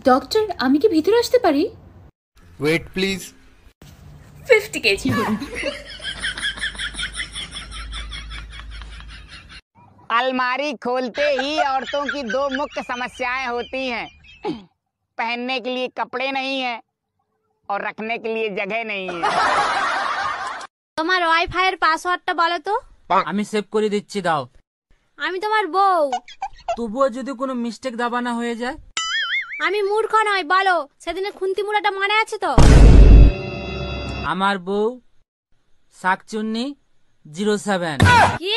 Doctor, আমি কি ভিতরে আসতে পারি? Wait please. 50 কেজি। अलमारी खोलते ही औरतों की दो मुख्य समस्याएं होती हैं। पहनने के लिए कपड़े नहीं है और रखने के लिए जगह नहीं है। তোমার ওয়াইফাই এর পাসওয়ার্ডটা বলো তো। আমি সেভ করে দিচ্ছি, দাও। আমি তোমার বউ। তবুও যদি কোনো মিস্টেক দাবানা হয়ে যায়? আমি মূর্খ নই, বলো। সেদিনের খুন্তি মুড়াটা মনে আছে তো? আমার বউ শাকচুন্নি 07। কি?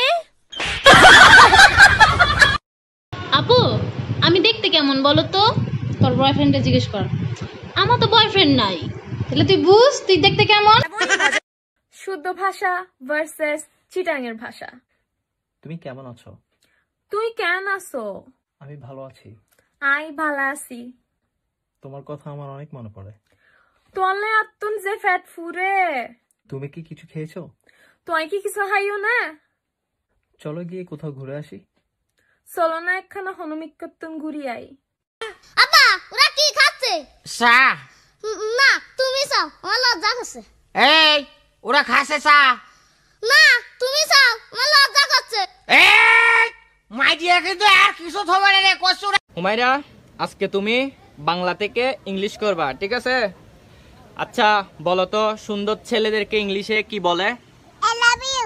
আপু, আমি দেখতে কেমন বলো তো? তোর বয়ফ্রেন্ডে জিজ্ঞেস কর। আমার তো বয়ফ্রেন্ড নাই, তাহলে তুই বুঝ তুই দেখতে কেমন। শুদ্ধ ভাষা ভার্সেস চিটাঙের ভাষা। তুমি কেমন আছো? তুই কেন আছো? আমি ভালো আছি। আই ভালো আছি। তোমার কথা আমার অনেক মনে পড়ে। তোলে আত্তুন যে ফ্যাট ফুরে। তুমি কি কিছু খেয়েছো? তুই কি কিছু খাইও না? চলো গিয়ে কোথাও ঘুরে আসি। চলো না একখানা হনুমিক করতুন ঘুরি আই। আপা, ওরা কি খাচ্ছে? চা। না, তুমি চাও, আমার লজ্জা করছে। এই, ওরা খাসে চা। না, তুমি চাও, আমার লজ্জা করছে। এই, মাইডিয়া কিন্তু আর কিছু থবে রে কসু। হুমায়রা, আজকে তুমি বাংলা থেকে ইংলিশ করবা, ঠিক আছে? আচ্ছা বলো তো, সুন্দর ছেলেদেরকে ইংলিশে কি বলে? I love you.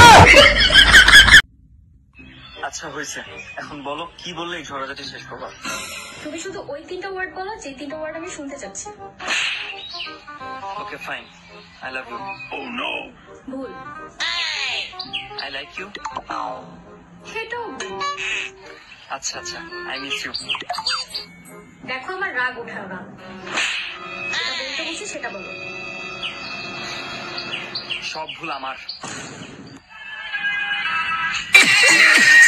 আচ্ছা হয়েছে, এখন বলো কি বললে এই ঝড়াঝাটি শেষ করবা? তুমি শুধু ওই 3টা ওয়ার্ড বলো যে 3টা ওয়ার্ড আমি শুনতে চাচ্ছি। Okay fine, I love you. Oh no, ভুল। I like you. সেটাও ভুল। আচ্ছা আচ্ছা, আই মিস ইউ। দেখো আমার রাগ ওঠাও না, যেটা বলতে বলছি সেটা বলো। সব ভুল আমার।